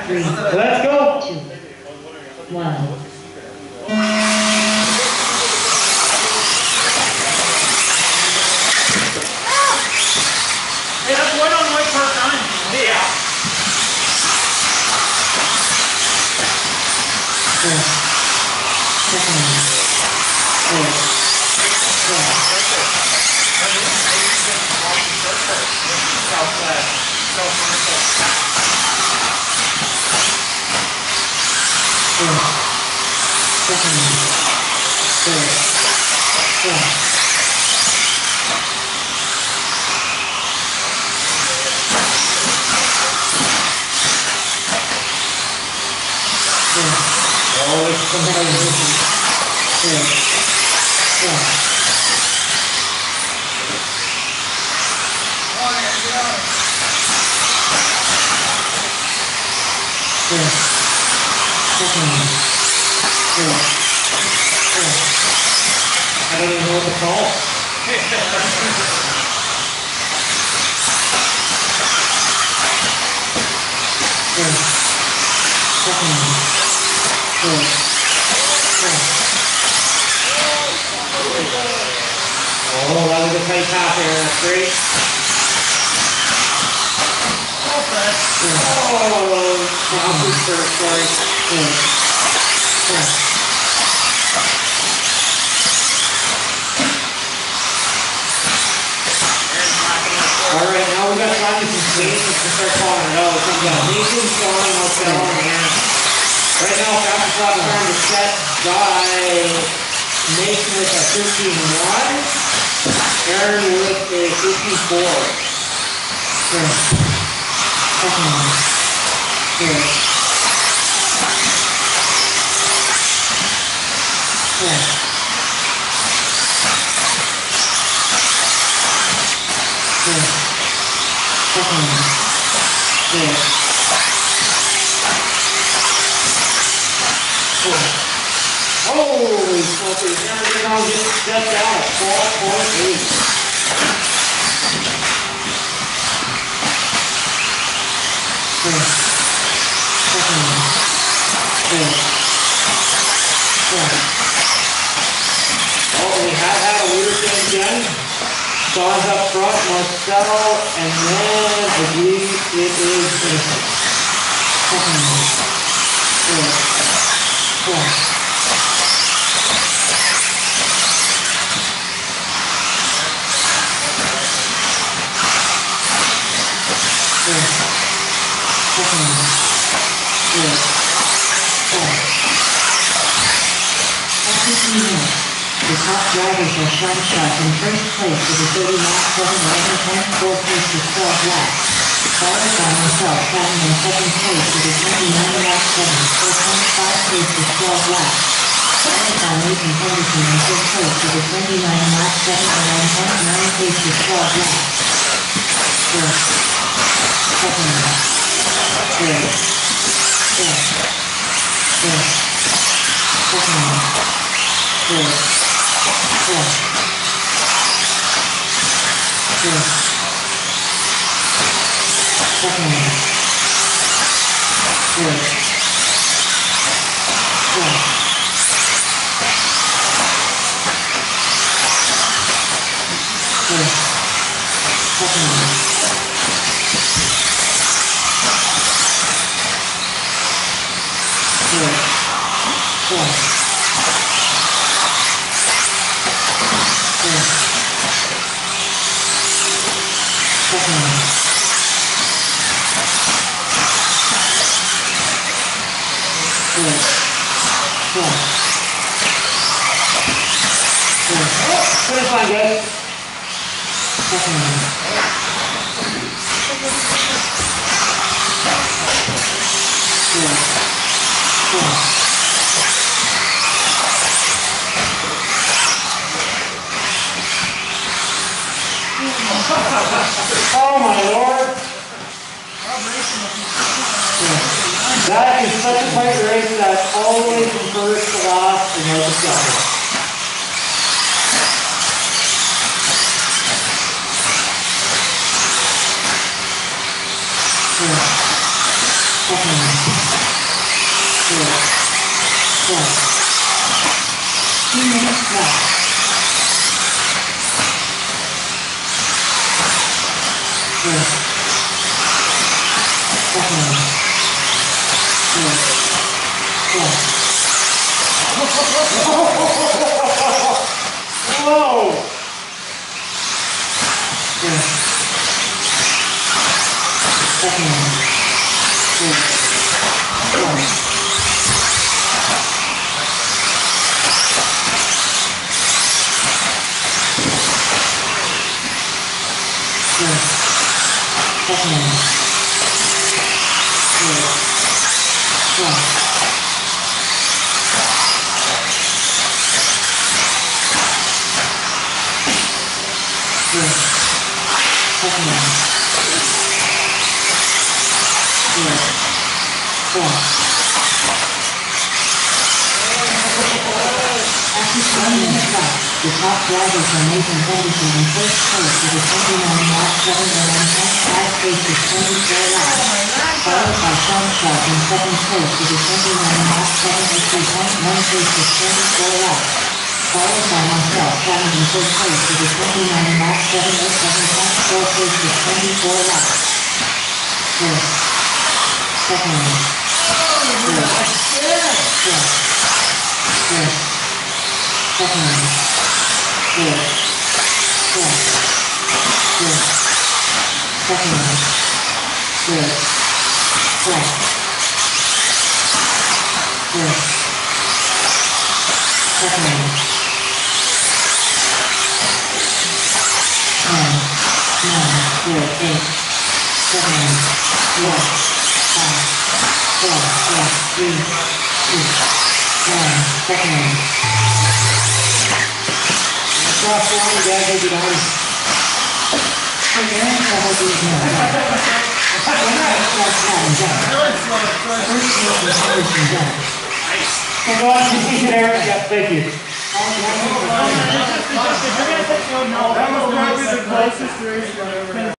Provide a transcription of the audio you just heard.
3, Let's go. 2, 1. Hey, that's one on my part time. Yeah. 4, 2nd, Always something. I don't even know what to call it. Oh, that was a tight pass there. That's great. Alright, now we got to find some space to start calling it out. So we got Nathan, Sean, Marcel, and Aaron. Right now, fastest lap time is set by Nathan with a 15.1, Aaron with a 15.4. Holy smokers, now just stepped out at 4.8. Oh, we have had a leader change again. Sean's up front, Marcel, and then I believe it is Innocent. The top drivers are shot in first place with a 30 lap 7 right and 4th place with 12 laps. Followed by myself, starting in second place with a 29 lap 7, 4.5 place with 12 laps. Followed by Nathan Henderson in third place with a 29 lap 7 and 9.9 place with 12 laps. First, second, third, fifth, second, third. Finish line, guys. Oh my Lord. That is such a tight race that always from first to last and no discussion. Okay. Good. 2 minutes left. Good. Second. Good. Good. Whoa! Good. Second. Good. Good. Good. Second. Good. Good. Good. Second. Good. Good. After 20 minutes left, the top drivers are Nathan Henderson in first place with a 29-lap 7-1.5 pace of 24 laps, followed by Sean Sharp in second place with a 29-lap 73.1 pace of 24 laps, followed by myself Challenge in third place with a 29-lap 707.4 pace of 24 laps. Good. Second. Good. Good. Good. Second. Good. Good. Good. Second. Good. Good. Good. Second. 10, 9, good, 8, 7, 1, 5, 4, 3, 2, 1, second. Stop flying, guys, hold it on. I'm going to hold these now. That's done. First place was Henderson done. Come on, you see it, Eric. Yeah, thank you. All drivers are That was probably the closest race I've ever had.